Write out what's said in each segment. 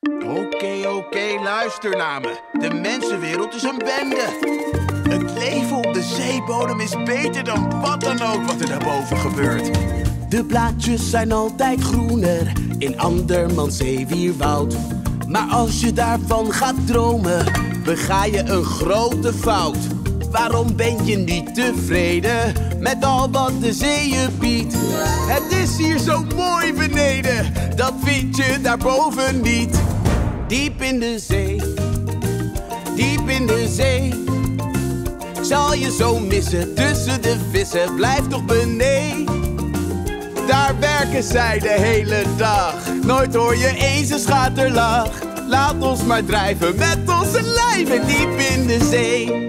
Oké, luister naar me. De mensenwereld is een bende. Het leven op de zeebodem is beter dan wat dan ook wat er daarboven gebeurt. De blaadjes zijn altijd groener in andermans zeewierwoud. Maar als je daarvan gaat dromen, bega je een grote fout. Waarom ben je niet tevreden met al wat de zee je biedt? Het is hier zo mooi beneden, dat vind je daarboven niet. Diep in de zee, diep in de zee. Zal je zo missen tussen de vissen, blijf toch beneden. Daar werken zij de hele dag, nooit hoor je eens een schaterlach. Laat ons maar drijven met onze lijven diep in de zee.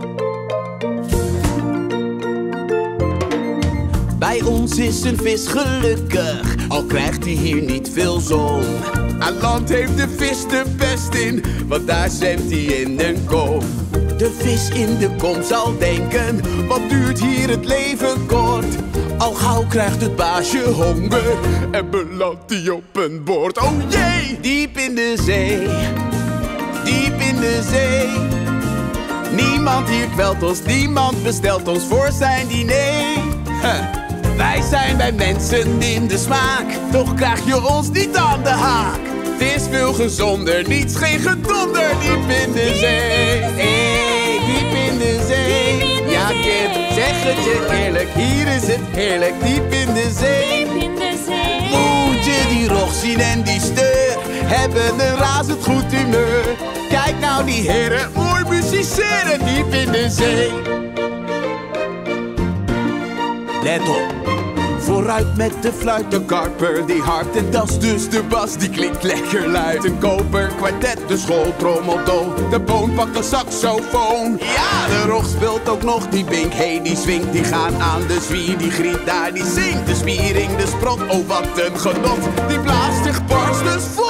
Bij ons is een vis gelukkig, al krijgt hij hier niet veel zon. Aan land heeft de vis de pest in, want daar zwemt hij in een kom. De vis in de kom zal denken, wat duurt hier het leven kort. Al gauw krijgt het baasje honger en belandt hij op een bord. Oh jee! Diep in de zee, diep in de zee. Niemand hier kwelt ons, niemand bestelt ons voor zijn diner. Wij zijn bij mensen in de smaak, toch krijg je ons niet aan de haak. Het is veel gezonder, niets geen gedonder. Diep in de zee, hey, diep in de zee. Ja kind, zeg het je eerlijk, hier is het heerlijk. Diep in de zee, moet je die rog zien en die steur, hebben een razend goed humeur. Kijk nou die heren, mooi musiceren. Diep in de zee. Let op, vooruit met de fluit. De karper die harpt en dat is dus de bas, die klinkt lekker luid. Een koper, kwartet, de schooltrommeldo. De boon pakt de saxofoon. Ja, de rog speelt ook nog die bink. Hey, die swingt, die gaan aan de zwier. Die griet daar, die zingt. De spiering, de sprot, oh wat een genot. Die blaast zich barstens vol.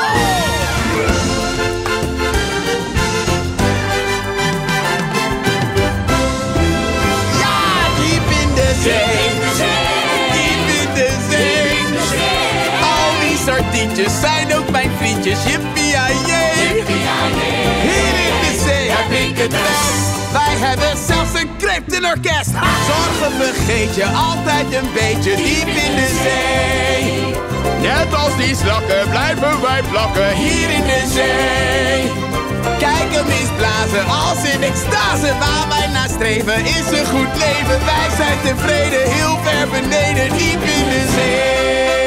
Sardientjes zijn ook mijn vriendjes, yippie-a-yee. Hier in de zee heb ik het best. Wij hebben zelfs een cryptenorkest. Zorgen vergeet je altijd een beetje diep in de zee. Net als die slakken blijven wij plakken hier in de zee. Kijk hem eens blazen als in extase. Waar wij naar streven is een goed leven. Wij zijn tevreden, heel ver beneden, diep in de zee.